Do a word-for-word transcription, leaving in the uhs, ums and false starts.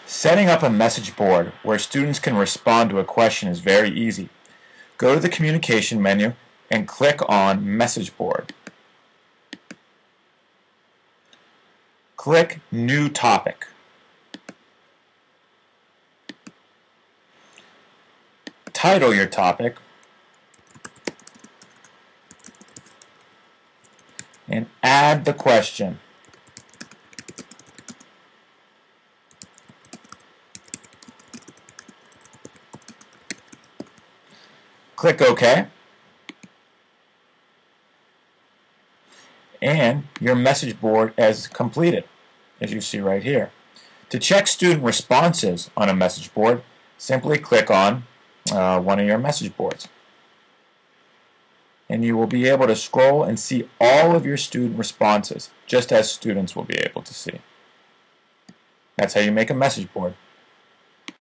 Setting up a message board where students can respond to a question is very easy. Go to the communication menu and click on Message Board. Click New Topic. Title your topic and add the question. Click OK, and your message board is completed, as you see right here. To check student responses on a message board, simply click on uh, one of your message boards, and you will be able to scroll and see all of your student responses, just as students will be able to see. That's how you make a message board.